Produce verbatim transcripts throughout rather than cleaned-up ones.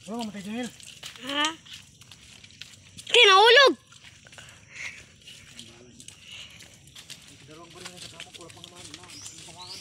Oo, mamatay Janil. Ha? Di, nahulog! Dalawang baril na kasama ko. Wala pang naman. Na, pangalan.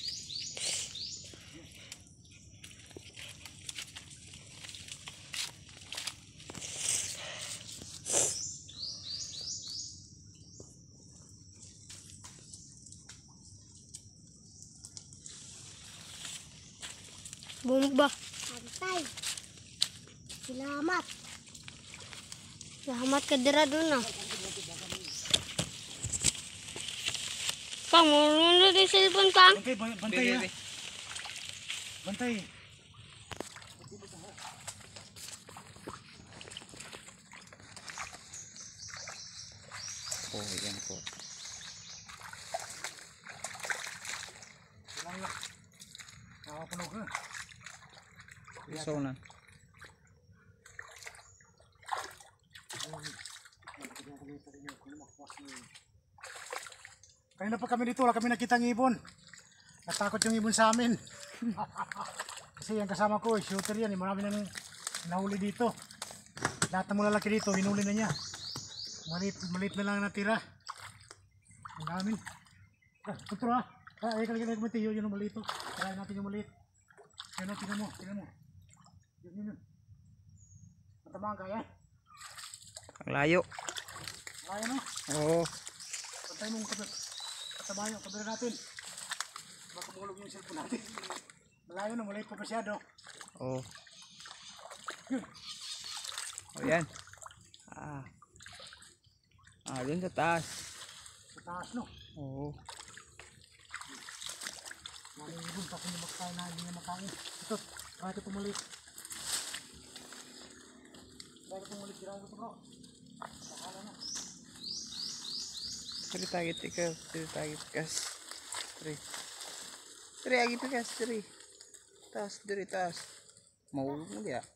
Bumog ba? Antay. Salamat. Salamat ka dira doon ah. Kang, marunod yung cellphone kang. Bantay, ba- bantay ha. Bantay. Oh, yan po. Lang lang. Nakapunog na. Isaw na. Kanina pa kami dito, wala kami nakita ng ibon. Natakot yung ibon sa amin. Kasi yung kasama ko, shooter yan. Eh. Marami nang nahuli dito. Lahat ng mga lalaki dito, hinuli na niya. Maliit, maliit na lang natira. Ang dami. Ah, ito ha. Ah, ay kalagay mo tiyo, yun ang maliit. Try natin yung maliit. Yan o, tingnan mo, tingnan mo. Yun, yun, yun. Matamaan kaya. Ang layo. Kaya no? Oo. Pantay mo kapit. Katabayo, kabila natin. Baka mulog yung cellphone natin. Malayo na, maliit pa masyado. Oo. Yun. Oh, yan. Ah. Ah, dun sa taas. Sa taas no. Oo. Maling ibon kasi hindi makakain na, hindi niya makain. Ito, kahit ito maliit. Kahit ito maliit, gira ito bro. Sakala na. Tiri tagit ikas. Tiri tagit ikas. Tiri. Tiri agit ikas. Tiri. Taas. Tiri taas. Mahulog mo dia.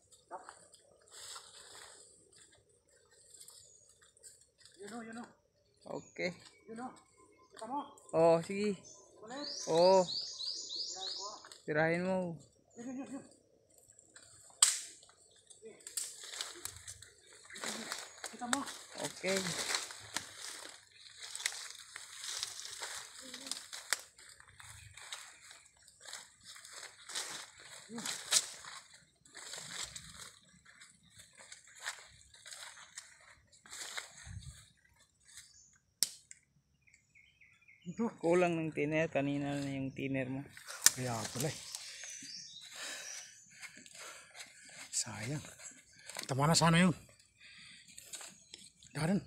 Yun o, yun o. Okay. Yun o. Kita mo? Oo, sige. Maliit. Oo. Kirain ko ha. Tirahin mo. Yun, yun, yun, yun. Kita mo? Okay. Ito. Kulang ng tiner. Kanina na yung tiner mo. Kaya pala eh. Sayang. Tama na sana yun. Daran.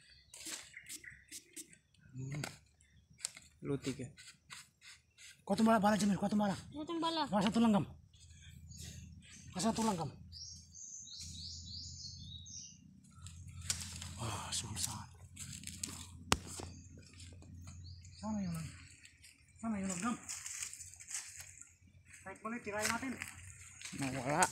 Luti ka. Kuha ito bala, bala Jamil. Kuha ito bala. Ano itong bala? Bala sa tulanggam. Bala sa tulanggam. Ah, sulsan. Sana yun lang. Sana yun lang. Kahit balik, tirahin natin. Nawala.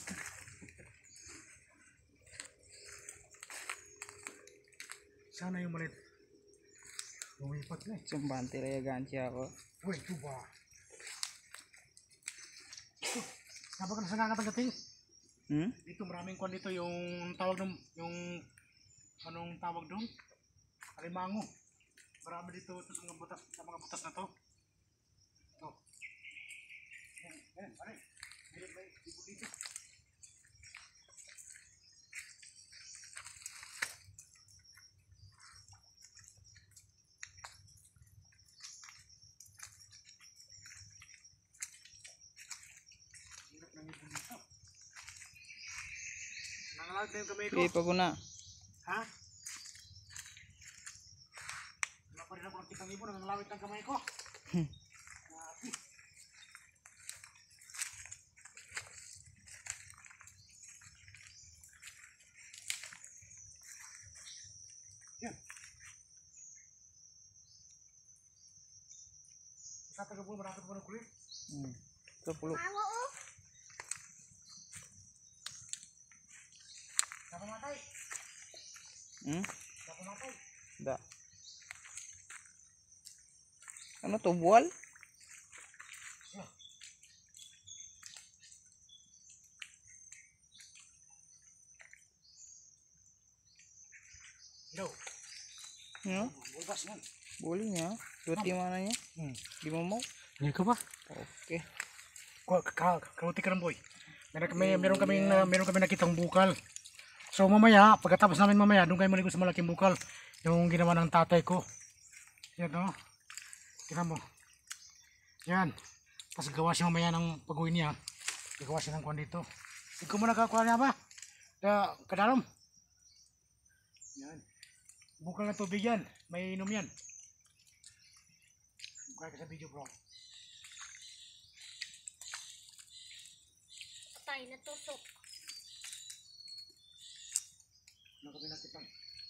Sana yung malit. Lumipat na eh. Sumbante rayagan siya ako. Uy, tuba. Kapag ka nasa nakakatagating, Hmm? dito maraming kwan dito yung tawag ng, yung anong tawag doon? Alimango. Marami dito sa mga butas, sa mga butas na to. Ito. Yan, yan, pare. Meron ba yung ibon dito? Hirap ng ibon dito. Nangalag na yung kamay ko. Okay, pag una. Ha? Wala pa rin ako nakitang ibon, nangalawit ng kamay ko. Grabe. Yan. Isa tagabul, marami ko ng kulit. Hmm. Ito pulo. Awo oh. Napamatay. Hmm? Napamatay. Da. Ano to, buwal? Siya. Bukas yan. Boleh niya. Luti mana niya? Hmm. Di mo mau? Hindi ka ba? Oke. Karuti ka lang boy. Meron kami, meron kami, na, meron kami nakitang bukal. So mamaya, pagkatapos namin mamaya, doon kayo maligo sa malaking bukal. Yung ginawa ng tatay ko. Yan o. Tignan mo. Yan. Tapos gawa siya mamaya ng pag-uwi niya. Gawa siya ng kuwan dito. Ikaw mo nakakuha niya ba? Da, kadalam. Yan. Bukal na tubig yan. May inom yan. Buka ka sa video bro. Patay na tusok. Ano kami nakitang?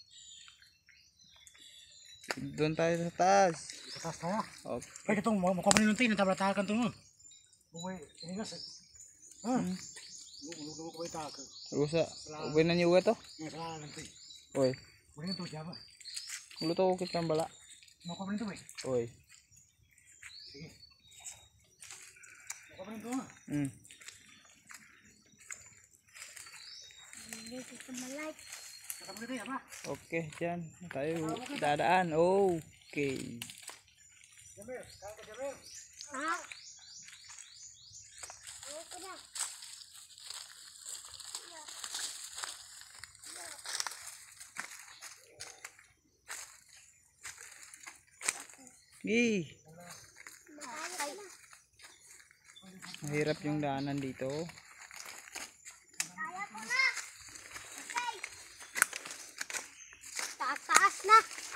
Doon tayo sa taas. Sa taas tayo. Oke. Kaya itong mukha pa rin ng tayo. Natabla-takan ito mo. Bukay. Sinigas eh. Ha? Lugo ko ba itakan? Rusa. Ubay na niyo to? Nga sa lang tayo. Oy. Muli na ito siya ba? Ulo to kita bala. Mukha pa rin ito eh. Oy. Sige. Mukha pa rin ito ha. Hmm. Dito sa malay. Nakapagod tayo ba? Oke, dyan. Tayo dadaan. Oke. Jamil, kaya ka Jamil. Ha? Ako na. Gi. Patay na. Mahirap yung daanan dito. Kaya ko na. Okay. Taas-taas na.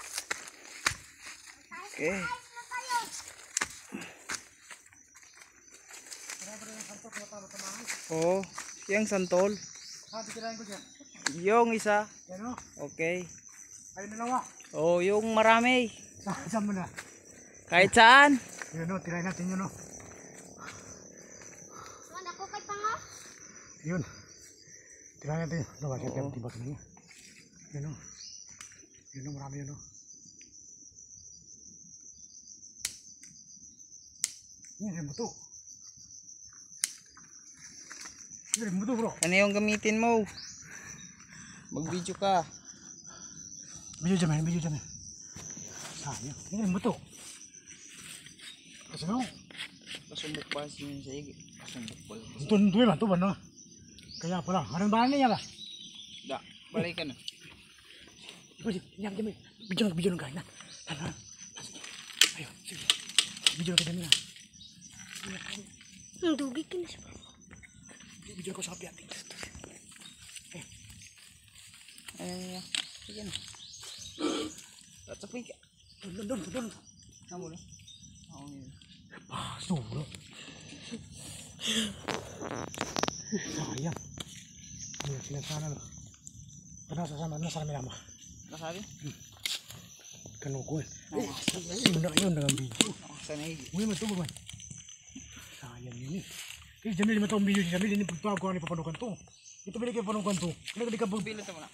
Oke. Taas na tayo. Oh, yang santol. Ha, titirahin ko dyan. Yung isa. Yan o. Oke. Ayun dalawa. Oh, yung marami. Sa- Saan mo na? Kahit saan. Yun o, tirahin natin yun o. Saan ako kay Pango? Yun. Tirahin natin. Ano ba? Oo. Siyempre, tibak na niya. Yun o. Yun o, marami yun o. Yan, rin mo to. Yan, rin mo to bro. Ano yung gamitin mo? Mag-video ka. Video dyan, video dyan. Sayang. Yan, rin mo to. Kasi no, Kasumbok pa siya sa igi. Kasumbok pa. ito nito ba? Ito ba no? Kaya pala, anong bahan niya ba? Da, balik ka na. Sige, yan, dyan. Video na, video na kain na. Tara, ayun, sige. Video na kain na. Ang dugay ka na siya. Video ko sa kapi ating. Ayan niya. Sige na. Tatapin ka. Doon, doon, doon. Kamu na. Ako nila. Ah, sobra. Sayang. Ano sinasana no? Ano sasama? Ano sa namin ama? Nasabi? Kanukuan. Eh, yun na yun na ang video. Sana igi. Uy, matubo man. Sayang yun eh. Eh, Jamil, matawang video si Jamil. Ini pagtawag ko ni papanukan to. Ito binigay papanukan to. Ano ka di ka bug... Pila ito mo na.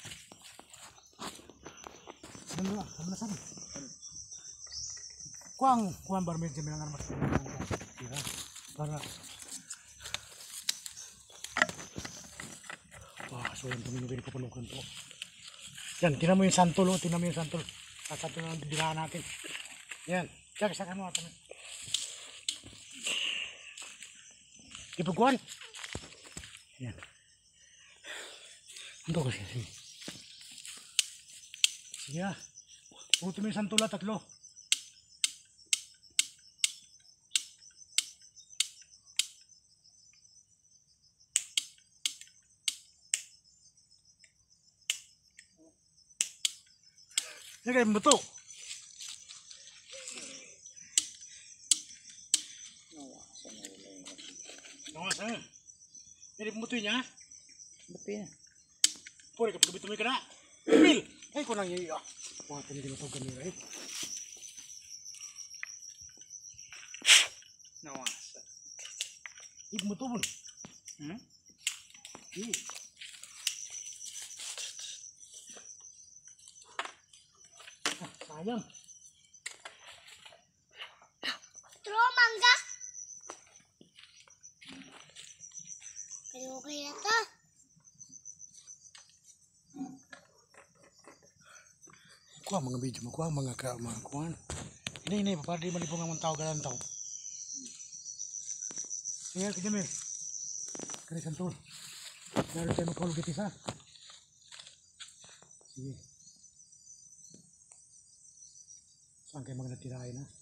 Ano na? Ano na sabi? Kuang, kuang bar medyo Jamil ang mas tira. Para... Wah, so yung tumingin ko papanukan to. Yan, tinan mo yung santol, oh. Tinan mo yung santol. At santol na bibirahan natin. Yan. Tsaka, saka mo. Tamin. Ipuguan. Yan. Ano kasi? Sige. Sige ah. Puto mo yung santol at tatlo. Lagay mo to. Nawasan. Ini pembutuh niya. Betul ya. Puri kapag bitumoy ka na. Emil! Ay ko nang iya. Wah, tini din matawag kanila eh. Nawasa. Ibu mo to mo. Hmm? Eh. Ah, sayang. Tro, mangga. Pero okay na to. Kuha mga video mo, kuha mga ka, mga kuhan. Ini, ini, para di malipong ang tao galang tao. Sige, kaya Jamil. Kaya santol. Meron tayo magkahulog ito isa. Sige. Saan kayo mga natirahin ha?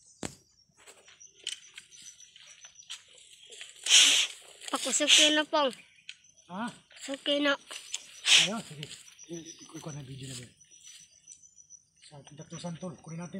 Ako suki na pong. Ha? Suki na. Ayun, sige. Ikuha na video na ba? Sa ating tatlong santol, kunin natin.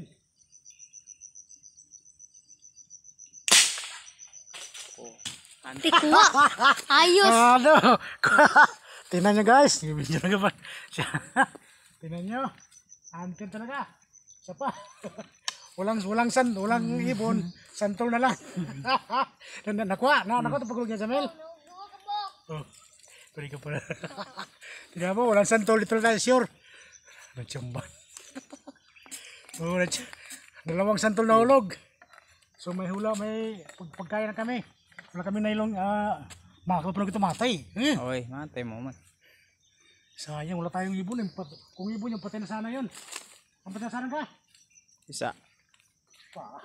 Oh. Tikuha. Ayos. Ano? Tingnan nyo guys, yung video na ba? Tingnan nyo. Antin talaga. Isa pa. Walang walang san, walang ibon, santol na lang. Nakuha, na nakuha ito pagulog niya sa mail. Oh, pwede ka pala. Tingnan mo, walang santol dito tayo, sure. Natsamban. Oh, dalawang santol na hulog. So may hula, may pag pagkaya na kami. Wala kami nailong, ah, makakapag ito matay. Eh. Okay, matay mo man. Sayang, wala tayong ibon. Eh. Pat- Kung ibon yung patay na sana yun. Ang patay na sana ka? Isa. Pa.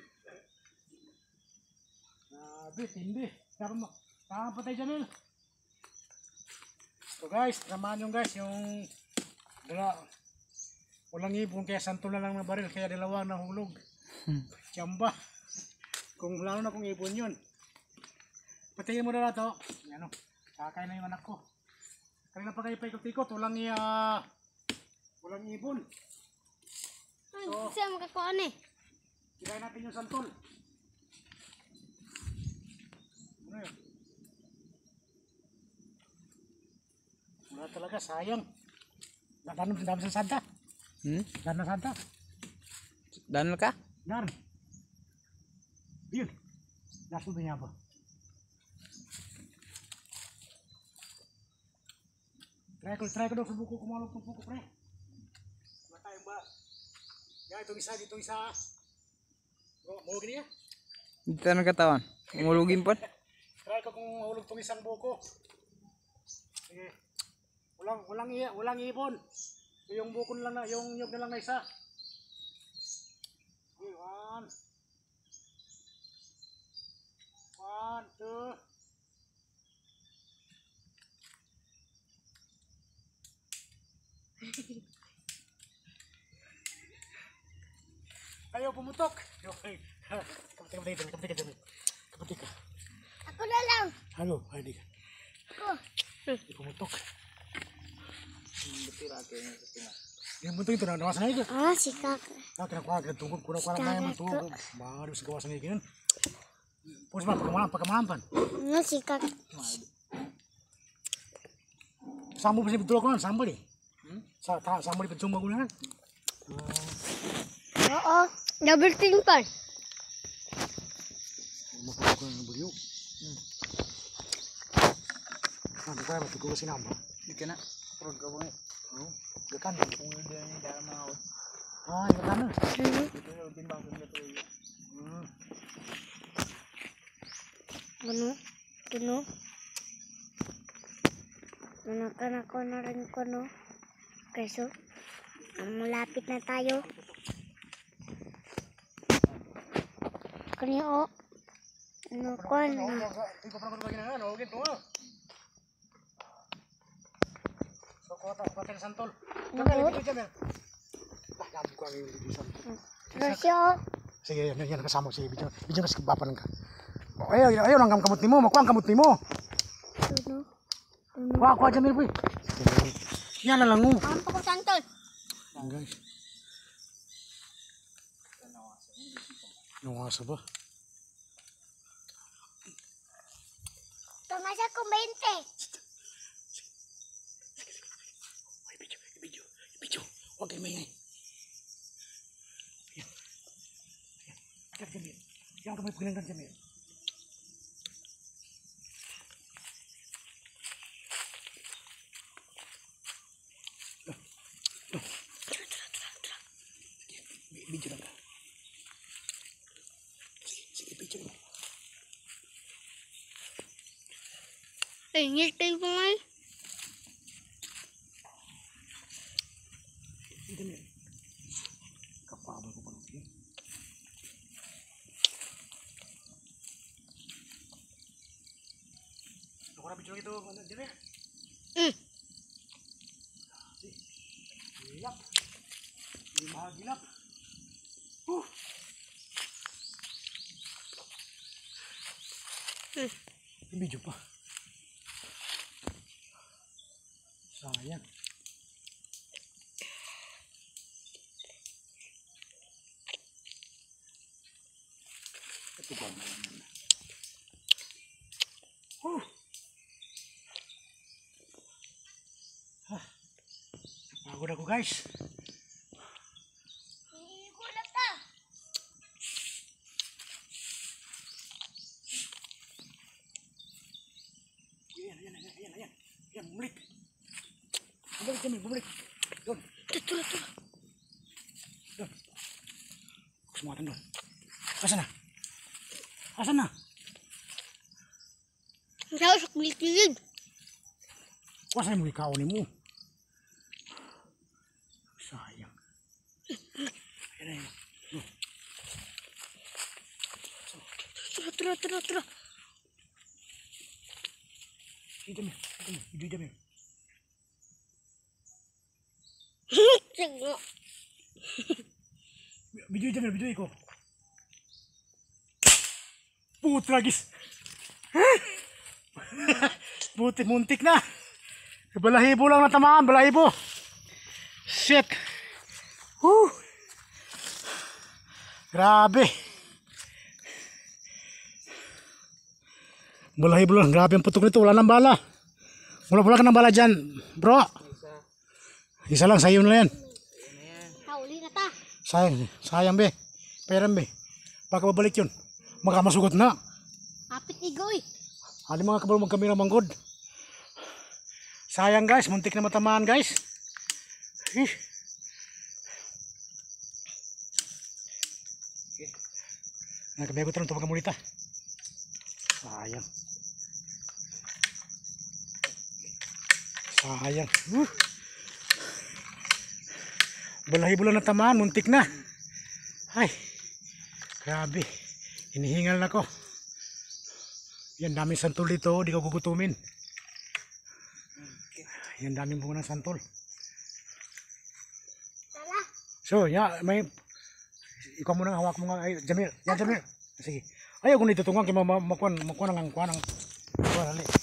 Sabi, hindi. Dapat mo. Nakapatay Jamil. So guys, samahan nyo guys yung dala. Walang ibon kaya santo na lang na baril kaya dalawang nahulog. Hmm. Tiyamba. Kung lalo na kung ibon yun. Patayin mo na na to. Yan o. Kakain na yung anak ko. Kanina pa kayo paikot-ikot. Walang, uh, walang ibon. So, siya makakuha ni. Kirain natin yung santol. Ano yun? Wala talaga, sayang. Danom sa dami sa Santa. Hmm? Dan na Santa. Danal ka? Dan. Yun. Lasso ba niya ba? Try ko, try ko daw sa buko. Kumalog ng buko, pre. Wala tayong ba? Yan, itong isa, itong isa. Mahulog niya. Dito na katawan. Umulugin pa. Try ko kung mahulog itong isang buko. Sige. Walang, walang, i- walang ibon. Yung buko na lang na, yung nyug na lang na isa. Okay, one. One, two. Ayaw pumutok. Okay. Kapatik, kapatik, kapatik, kapatik, kapatik ka. Ako na lang. Halo, ay di ka. Ako. Di pumutok. Yung bunto ito na nawasan na ito. Ah, si Kaka. Ah, kinakuha, kinatungkod, kuna-kuna na yung matungkod. Bago sa gawasan na ikinan. Pus man, pagkamahan, pagkamahan. Ano si Kaka? Sambo pa siya bitulog ko lang, sambo di. Sa, ta, sambo di pagtsumba ko lang. Oo. Double ting pa. Mapulog ko ng bulyo. Ah, di kaya matulog ko sinamba. Di ka na. Prog ka po eh. Oo, gakan. Kung hindi na yung dala mga ako. Ah, gakan na. Dito na utin ba kung ito yun. Hmm. Ano? Ano? Nanakan ako na rin ko, no? Kaso, malapit na tayo. Kanyo, ano ko na? Hindi ko pala bagay na nga, nawagin to ah. So, kuha tayo, kuha tayo ng santol. Jamel, Oo. ibigay Jamel. Ah, labi ko ang ibigay santol. Rasyo. Sige, yan, yan, kasama ko si Bijo. Bijo kasi bapan ka. Oh, ayaw, ayaw lang kamot ni mo, makuha ang kamot ni mo. Ano? Kuha, kuha Jamil, boy. Yan na lang mo. Ang pa ko santol. Yan guys. Nawasa ba? Tumasa ko twenty. Ay, Bijo, Bijo, Bijo. Huwag kayo maingay. Yan. Yan. Yan, Jamil. Yan kamay pagkilangan, Jamil. Video lang ka. Sige, sige, video lang. Ay, ngiltay ko nga. Video lang. Cuma itu mana Jamil? Hmm. Gilap. Ini mahal gilap. Uh. Hmm. Ini video pa. Sayang. Ito ba naman? Uh. Ah. Pagod ako guys. Igulat ka. Ayan, ayan, ayan, ayan, ayan. Ayan, bumalik. Bumalik kami, bumalik. Doon. Tulo, tulo. Doon. Sumatan doon. Asan na? Asan na? Ang tao sa kulit-kulit. Asan mo ikaw ni mo? Sayang. Ayan, ayan. Doon. Tulo, tulo, tulo, tulo. Video Jamil, video video Jamil. Sige. Video Jamil, video ko. Putra gis. Buti muntik na. Balahibo lang natamaan, balahibo. Shit. Woo. Grabe. Balahibo lang, grabe ang putok nito, wala nang bala. Wala wala ka ng bala dyan, bro. Isa lang, sayo na yan. Hauli na ta. Sayang, sayang be. Peram be. Baka babalik yun. Makamasugot na. Apit igoy. Ali mga kabalo magkamera manggod. Sayang guys, muntik na matamaan guys. Eh. Nagkabiyago tayo ito pagkamulita. Sayang. Sayang. Uh. Balahi-bula na tamaan, muntik na. Ay. Grabe. Hinihingal na ko. Yan daming santol dito, di ko gugutumin. Yan daming bunga ng santol. Tala. So, ya, may ikaw muna hawak mo nga ay Jamil. Yan Jamil. Sige. Ayaw ko nito tungan kay makuan makuan ang kuan ang kuan ali.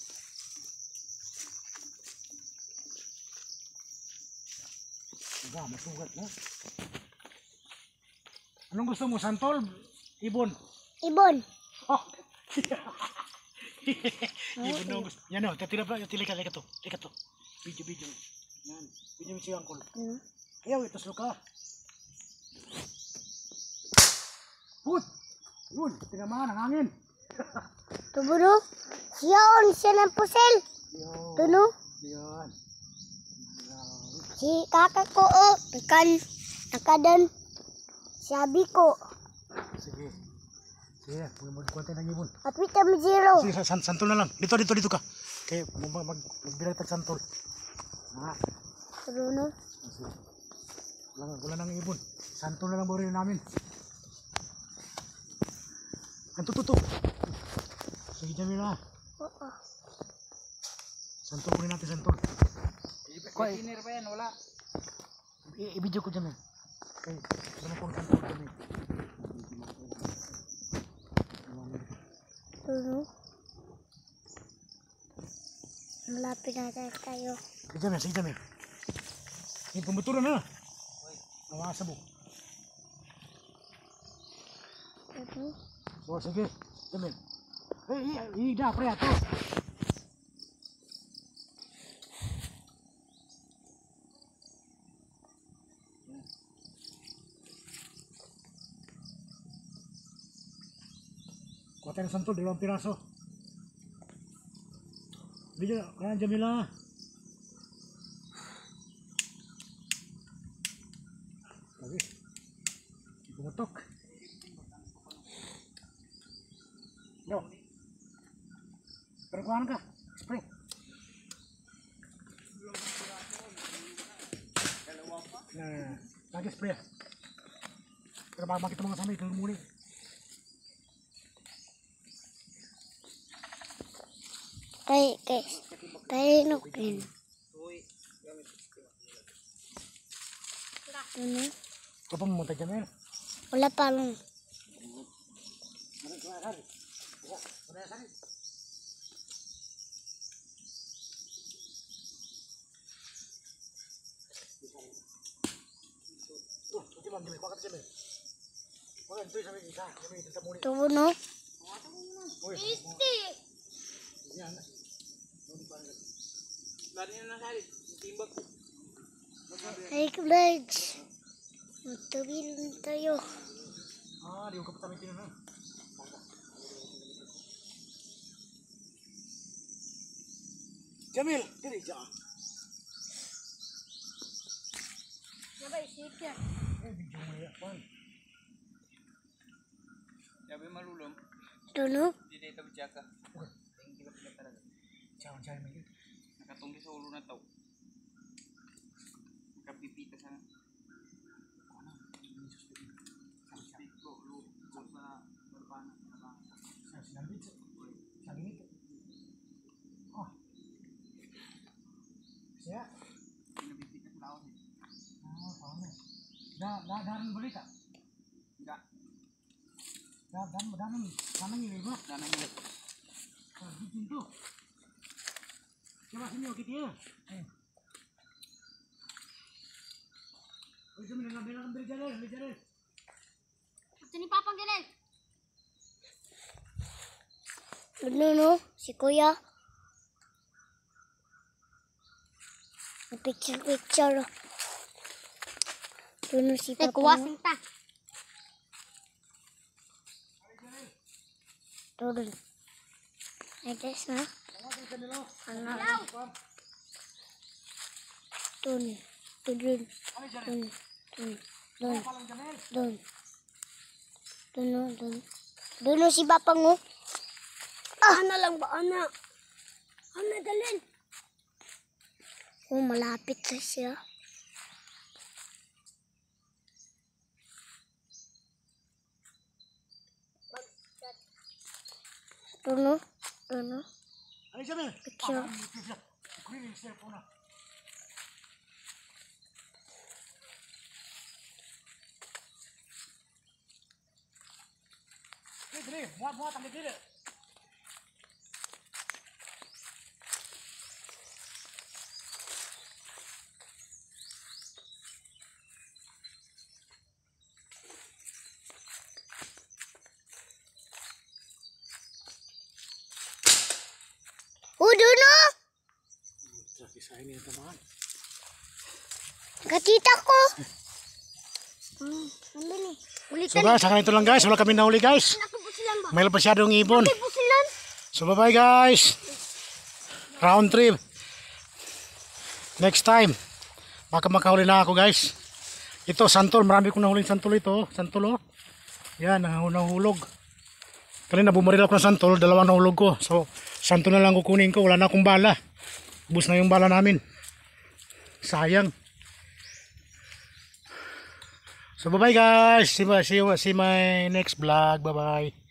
Ga, masugat na. Anong gusto mo, santol? Ibon. Ibon. Oh. Ibon na gusto. Yan o, tatila pa, tatila ka, lika to. Lika to. Video, video. Yan. Video mo si Angkol. Hmm. Ayaw, ito suka. Put! Yun, tinamaan ang hangin. Tuburo. Siyon, siya ng pusel. Yun. Tuno. Yan. Si kakak ko, oh. Ikan. Nakadan. Sabi ko. Sige. Sige, magkuhan tayo ng ibon. Apit kami zero. Sige, san santol na lang. Dito, dito, dito ka. Kaya mag, mag, magbiray tag santol. Ha? Tuno. Sige. Wala, wala nang ibon. Santol na lang boril namin. Ang tututo. Sige, Jamila. Oo. Santol kunin natin, santol. Kuha, Beginner pa yan, wala. i- i-video ko dyan eh. Okay, ano pong santol dyan eh. Tuno. Malapit na tayo. Sige, Jamil, sige, Jamil. Yung pumutulan na. Nawasabog. Tuno. Oh, sige. Jamil. Eh, ida, pre, ato. Kuha tayo ng santol, dalawang piraso. Video, kaya Jamila. Okay. Pumutok. No. Pero kuhaan ka. Spray. Nah, lagi spray. Pero baka makita mga samay, tulong muli. Kay, kay, kay nukin. Ano? Kapag pumunta Jamil. Wala pa lang. Tubo no? Hey, vlogs. Magtabi lang tayo. Ah, di ko kapatamitin na. Jamil, diri ja. Sabay, sit yan. Eh, video mo ya, pan. Sabi malulong. Tuno? Hindi na ito bitsaka. Tingin lang pala talaga. Ciao, ciao, Miguel. Nakatunggi sa ulo na tao. Nakapipita sa... Piko, ulo. Sa barbana. Sinambit sa saging ito. Oh. Siya. Pinabipita sa laon. Ah, paano? Da, da, daran balita. Enggak. Da, dan, danan, danan ini ba? Dana ngilit. Ah, bikin tuh. Coba sini oke dia. Eh. Oh, itu menang belang berjalan, berjalan. Sini papang gilid. Ano no? Si Kuya. Picture picture. Tuno si Papa. Kuwasin ta. Turun. Ay, guys, na. Ano? Turun. Turun. Turun. Turun. Turun. Turun. Doon, doon. Doon si Papang, oh. Ah, ano lang ba, ana? Ano, dalhin? Oh, malapit na siya. Doon, oh. Doon, oh. Ano Jamil? Picture. Kunin yung cellphone na. Dili, dili. Muat, muat, ang dili. Oh, doon, oh. Isa ini yung tamaan. Katita ko. Hmm, ano ni? So guys, hanggang ito lang guys. Wala kami nahuli guys. May pasyadong ibon. So bye bye guys. Round trip. Next time. Baka makahuli na ako guys. Ito, santol. Marami kong nahuling santol ito. Santol oh. Yan, nahulog. Kanina bumaril ako ng santol. Dalawang nahulog ko. So, santol na lang kukunin ko. Wala na akong bala. Ubus na yung bala namin. Sayang. So bye bye guys. See, see, see my next vlog. Bye bye.